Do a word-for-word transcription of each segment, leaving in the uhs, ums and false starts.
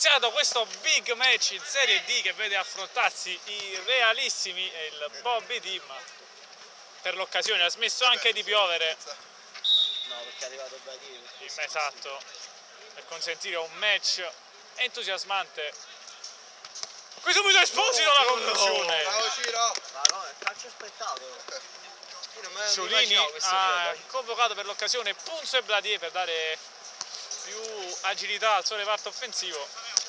iniziato questo big match in Serie D che vede affrontarsi i realissimi e il Bobby Team. Per l'occasione ha smesso anche di piovere. No, perché è arrivato Bladie. Esatto, per consentire un match entusiasmante. Qui subito Esposito la conclusione. Bravo Ciro! Ma no, è calcio spettacolo. Ciolini ha convocato per l'occasione Punzo e Bladie per dare più agilità al suo reparto offensivo.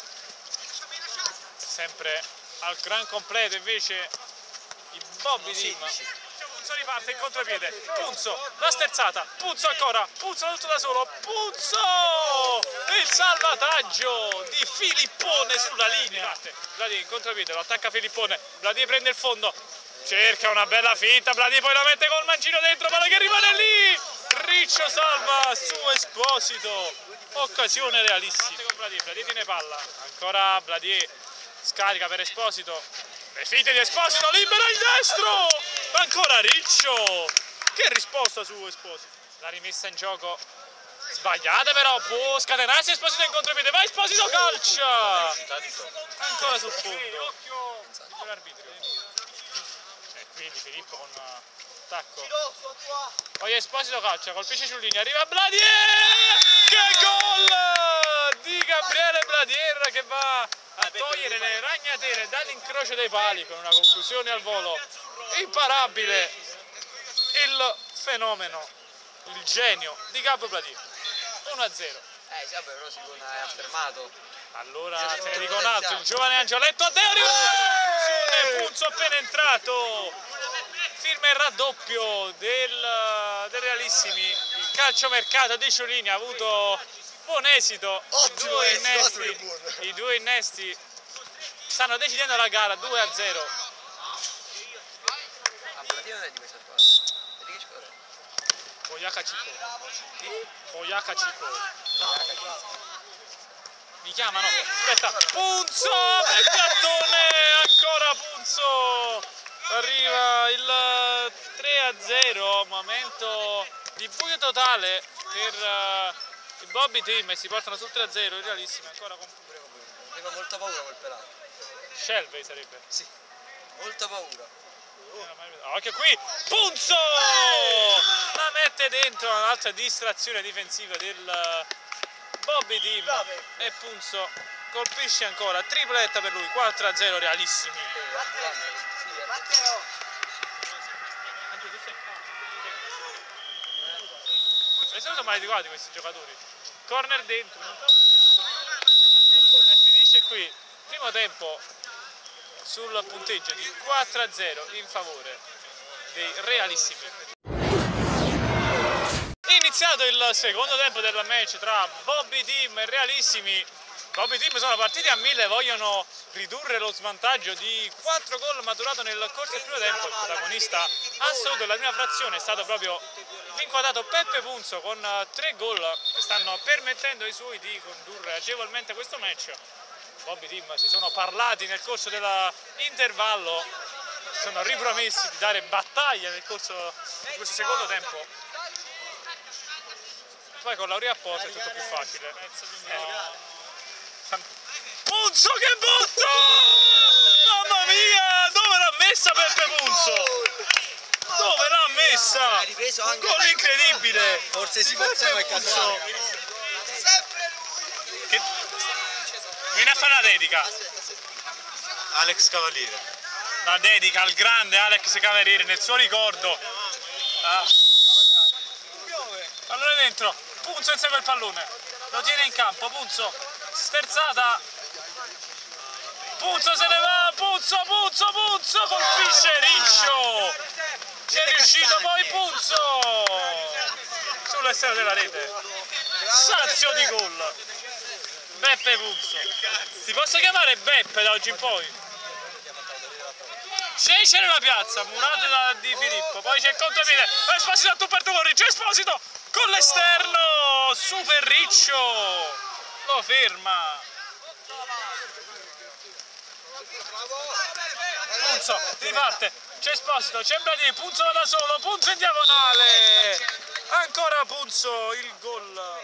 Sempre al gran completo invece i Bobby Team. Punzo riparte in contropiede, Punzo, la sterzata, Punzo ancora, Punzo tutto da solo, Punzo! Il salvataggio di Filippone sulla linea. Bladie in contropiede, lo attacca Filippone, Bladie prende il fondo, cerca una bella finta, Bladie poi la mette col mancino dentro, palla che rimane lì! Riccio salva su Esposito, occasione realissima. Bladie, Bladie tiene palla, ancora Bladie scarica per Esposito, le finte di Esposito, libera il destro! Ancora Riccio, che risposta su Esposito. La rimessa in gioco sbagliata però, può scatenarsi Esposito in contropiede, va Esposito, calcia! Ancora sul fondo. L'arbitrio. E quindi Filippo con attacco. Poi Esposito calcia, colpisce su linea, arriva Bladie! Che gol di Gabriele Bladie che va a togliere le ragnatele dall'incrocio dei pali con una conclusione al volo imparabile. Il fenomeno, il genio di Gabbo Bladie. uno a zero. Eh, sì, vabbè, però Simone è affermato. Allora se ne dico un altro, il giovane Angioletto a Deo, conclusione, Punzo appena entrato. Firma il raddoppio del, del Realissimi. Il calciomercato dei Ciolini ha avuto buon esito. Ottimo due esito, innesti, I due innesti stanno decidendo la gara due a zero. Ah, Bladie non è di questa squadra. E di che squadra è? Boyacca Cico. Boyacca Cico. Mi chiamano, aspetta, Punzo, il gattone, ancora Punzo, arriva il tre a zero, momento di buio totale per uh, il Bobby Team e si portano sul tre a zero, il Realissimo ancora con Mi fa molta paura quel pelato. Shelby sarebbe. Sì, molta paura. Anche qui, Punzo, la mette dentro, un'altra distrazione difensiva del Bobby Team e Punzo colpisce ancora, tripletta per lui, quattro a zero Realissimi. E sono maleducati questi giocatori. Corner dentro, non e finisce qui. Primo tempo sul punteggio di quattro a zero in favore dei Realissimi. Iniziato il secondo tempo del match tra Bobby Team e Realissimi. Bobby Team sono partiti a mille, vogliono ridurre lo svantaggio di quattro gol maturato nel corso del primo tempo. Il protagonista assoluto della prima frazione è stato proprio l'inquadrato Peppe Punzo con tre gol che stanno permettendo ai suoi di condurre agevolmente questo match. Bobby Team si sono parlati nel corso dell'intervallo, si sono ripromessi di dare battaglia nel corso di questo secondo tempo. Poi con Laurea a posto è tutto più facile. Eh. Punzo che butta! Mamma mia! Dove l'ha messa Peppe Punzo? Dove l'ha messa? Un gol incredibile! Forse si forzava il Punzo. Che... Viene a fare la dedica. Alex Cavaliere. La dedica al grande Alex Cavaliere nel suo ricordo. Ah. Allora dentro, Punzo insegue il pallone, lo tiene in campo, Punzo, sterzata, Punzo se ne va, Punzo, Punzo, Punzo, colpisce Riccio, ci è riuscito poi Punzo, sull'esterno della rete, sazio di gol, Beppe Punzo, ti posso chiamare Beppe da oggi in poi? C'è nella piazza, murato da di Filippo, poi c'è il contropiede, Esposito a tu per tu con Riccio, Esposito con l'esterno, super Riccio, lo ferma. Punzo, riparte, c'è Esposito, c'è Bladie, Punzo da solo, Punzo in diagonale, ancora Punzo, il gol.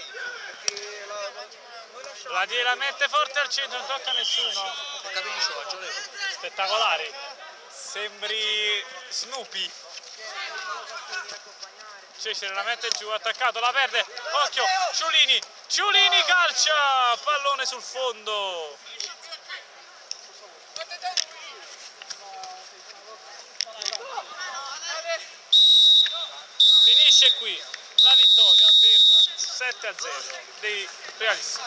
Vladier la mette forte al centro, non tocca a nessuno. Spettacolari. Sembri Snoopy. Cesare la mette giù, attaccato, la perde. Occhio, Ciulini. Ciulini calcia. Pallone sul fondo. Finisce qui la vittoria per sette a zero dei Realissimi.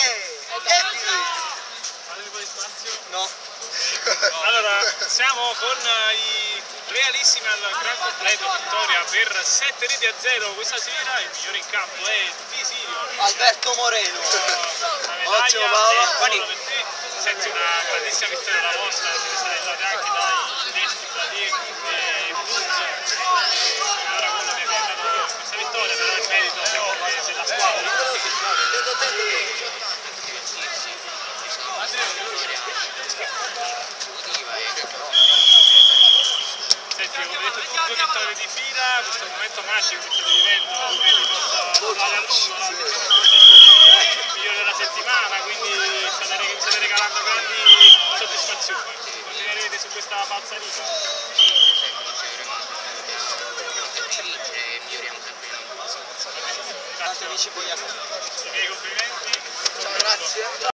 No. Allora, siamo con i Realissimi al gran completo, vittoria per sette reti a zero questa sera. Il migliore in campo è Visirio. Alberto Moreno. Ottimo Paolo. Per te. Senti, una grandissima vittoria la vostra, siete stati aiutati anche dai tedeschi, Vladier e Punzo. Allora quello che vi ha dato questa vittoria, però il merito è della squadra. Senti, come detto tu, due vittorie di fila, questo momento magico che state vivendo, quindi possa durare a lungo, il migliore della settimana, quindi state, state regalando grandi soddisfazioni. Continuerete su questa balzanica? Grazie amici, i miei complimenti. Ciao, grazie.